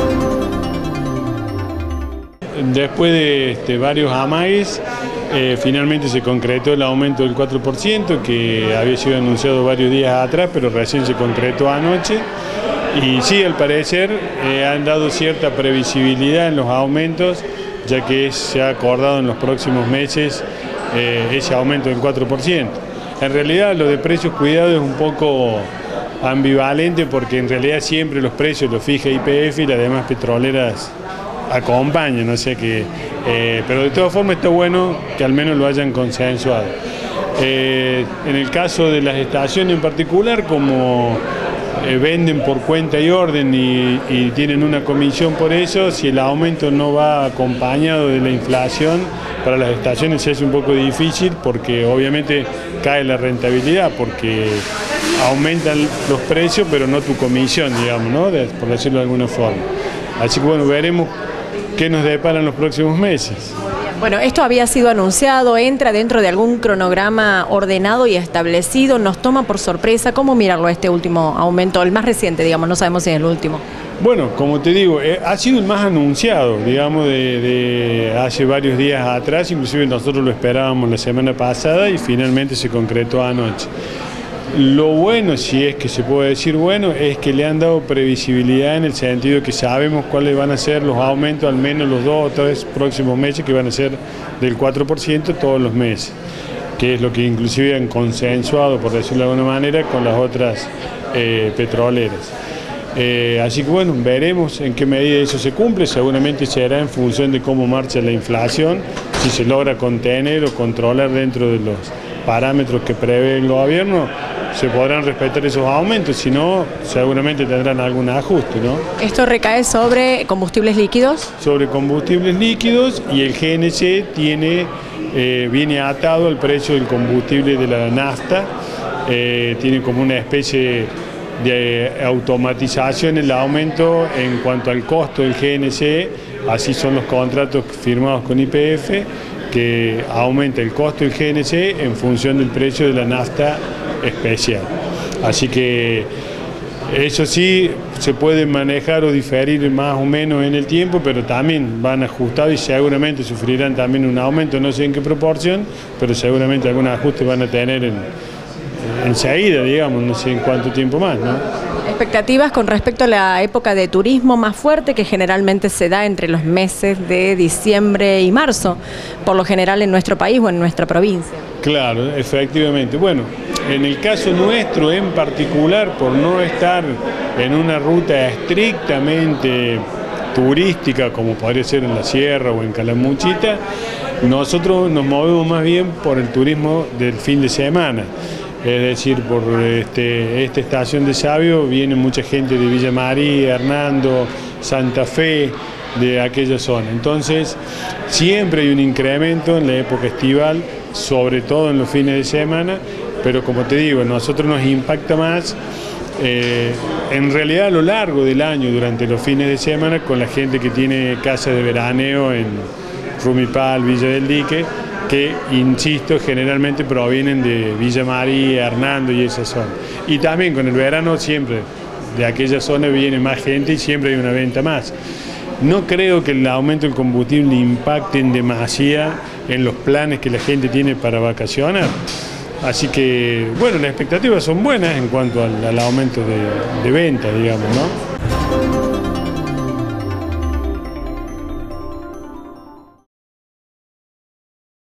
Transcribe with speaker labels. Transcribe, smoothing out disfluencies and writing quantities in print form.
Speaker 1: Después de varios amagues, finalmente se concretó el aumento del 4%, que había sido anunciado varios días atrás, pero recién se concretó anoche. Y sí, al parecer han dado cierta previsibilidad en los aumentos, ya que se ha acordado en los próximos meses ese aumento del 4%. En realidad lo de precios cuidados es un poco ambivalente, porque en realidad siempre los precios los fija YPF y las demás petroleras acompañan, o sea que, pero de todas formas está bueno que al menos lo hayan consensuado. En el caso de las estaciones en particular, como venden por cuenta y orden y tienen una comisión por eso, si el aumento no va acompañado de la inflación, para las estaciones es un poco difícil, porque obviamente cae la rentabilidad, porque aumentan los precios pero no tu comisión, digamos, ¿no? Por decirlo de alguna forma. Así que bueno, veremos qué nos deparan los próximos meses.
Speaker 2: Bueno, esto había sido anunciado, entra dentro de algún cronograma ordenado y establecido, nos toma por sorpresa. ¿Cómo mirarlo este último aumento, el más reciente, digamos, no sabemos si es el último? Bueno, como te digo, ha sido el más anunciado, digamos, de hace varios días atrás, inclusive nosotros lo esperábamos la semana pasada y finalmente se concretó anoche. Lo bueno, si es que se puede decir bueno, es que le han dado previsibilidad en el sentido de que sabemos cuáles van a ser los aumentos, al menos los 2 o 3 próximos meses, que van a ser del 4% todos los meses, que es lo que inclusive han consensuado, por decirlo de alguna manera, con las otras petroleras. Así que bueno, veremos en qué medida eso se cumple, seguramente será en función de cómo marcha la inflación, si se logra contener o controlar dentro de los parámetros que prevé el gobierno, se podrán respetar esos aumentos, si no, seguramente tendrán algún ajuste, ¿no? ¿Esto recae sobre combustibles líquidos? Sobre combustibles líquidos, y el GNC viene atado al precio del combustible de la nafta, tiene como una especie de automatización el aumento en cuanto al costo del GNC, así son los contratos firmados con YPF, que aumenta el costo del GNC en función del precio de la nafta especial. Así que eso sí se puede manejar o diferir más o menos en el tiempo, pero también van ajustados y seguramente sufrirán también un aumento, no sé en qué proporción, pero seguramente algún ajuste van a tener enseguida, digamos, no sé en cuánto tiempo más, ¿no? Expectativas con respecto a la época de turismo más fuerte, que generalmente se da entre los meses de diciembre y marzo, por lo general en nuestro país o en nuestra provincia. Claro, efectivamente. Bueno, en el caso nuestro en particular, por no estar en una ruta estrictamente turística como podría ser en la Sierra o en Calamuchita, nosotros nos movemos más bien por el turismo del fin de semana. Es decir, por esta estación de Sabio viene mucha gente de Villa María, Hernando, Santa Fe, de aquella zona. Entonces, siempre hay un incremento en la época estival, sobre todo en los fines de semana, pero como te digo, a nosotros nos impacta más en realidad a lo largo del año, durante los fines de semana, con la gente que tiene casas de veraneo en Rumipal, Villa del Dique, que, insisto, generalmente provienen de Villa María, Hernando y esa zona. Y también con el verano siempre de aquella zona viene más gente y siempre hay una venta más. No creo que el aumento del combustible impacte en demasía en los planes que la gente tiene para vacacionar. Así que, bueno, las expectativas son buenas en cuanto al aumento de venta, digamos, ¿no?